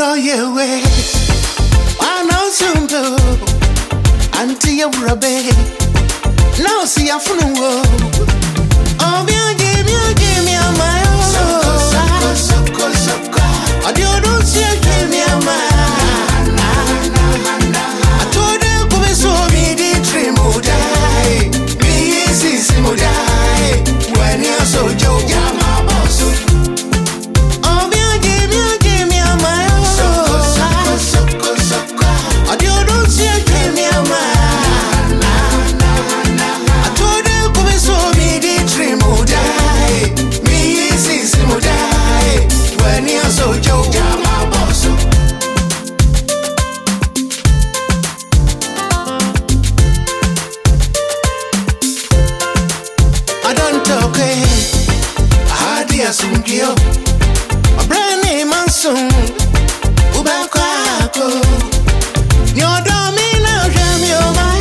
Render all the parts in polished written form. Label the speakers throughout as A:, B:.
A: go your way. I know soon do until you rubber. Now see a fun world. Oh, give me a mile. I don't see a give me a mile. I told you, go so me the dream would die. Me is would die. When you're so Joe Gyama Abɔ Woso. Oh, give me a mile. I don't see a give me a mile. I told you, go so me the dream would die. Me is would die. When you're so Joe Gyama Abɔ Woso. I don't talk, I dear soon, Gio. A brand name and soon. Ubako, your domino, Jamio, my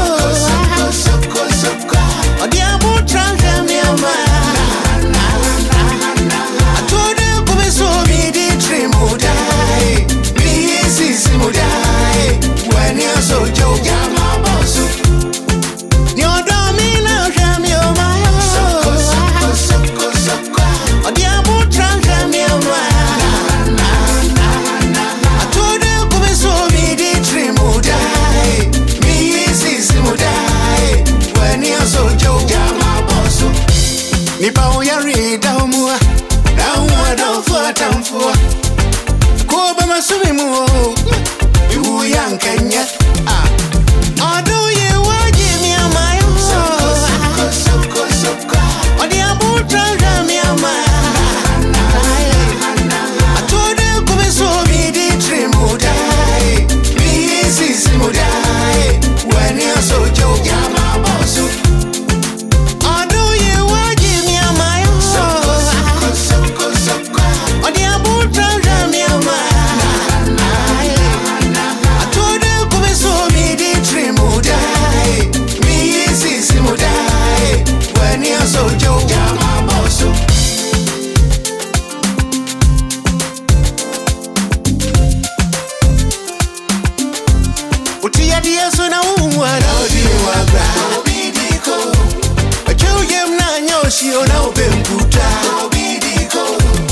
A: oh, dear Butra, Jamio, my. I told you, go so me the dream would die. Me is would die. When you're so Joe Gyama Abɔ Woso. Your domino, Jamio, my oh, dear Butra, Jamio, my. I told you, go so me the dream would die. Me is would die. When you're so Joe Gyama Abɔ Woso. Nipa uyari daumua, daumua daufua tamfua. Koba masumi muo, iwu yang Kenya. Odo ye waji mi amayo. Odi abutra jami amayo. I told you, go so me the dream would die. Me is would die. When you're so Joe Gyama Abɔ Woso. Odo ye waji mi amayo. Odi abutra jami amayo. I told you, go so me the dream would die. Me is would die. When you're so Joe Gyama Abɔ Woso. Utia dia so na uwa na odi wagra. Obidiko. Achu yem na nyoshi ona obemputa. Obidiko.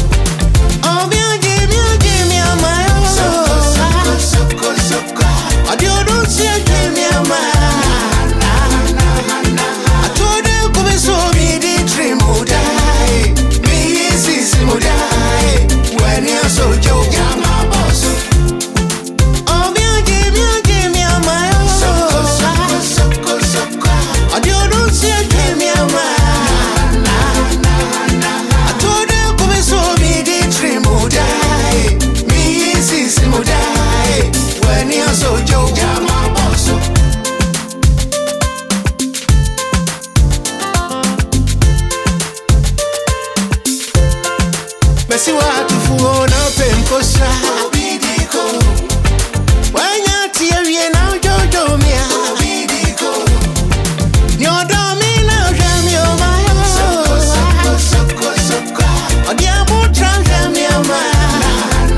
A: Give me a mile. I don't see a give me a mile. I told you, go so me the dream would die. Me is would die. When you're so Joe Gyama Abɔ Woso. Oh, give me a mile. I don't see a give me a mile. I told you, go so me the dream would die. Me is would die. When you're so Joe Gyama Abɔ Woso. Mesi watu fuona pemkosa. Obidiko. Wanyati ewie na ujojo mia. Obidiko. Nyodomi na jamio mayo. Odi abutra jamio mayo.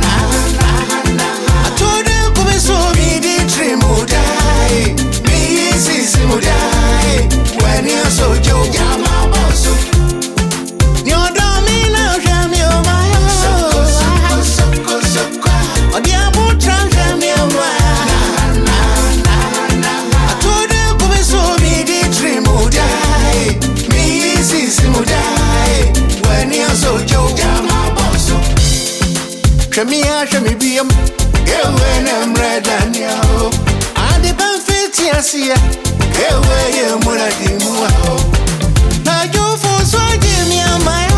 A: I told you, go so me the dream would die. Me is would die. When you're so Joe Gyama Abɔ Woso. Nyodomi na jamio mayo. Odi abutra jamio mayo. I told you, go so me the dream would die. Me is would die. When you're so Joe Gyama Abɔ Woso. Shemi biem. When I'm red and yo. I depend fit yes, yeah. Get away, you're more than you. Now you for so give me a mile.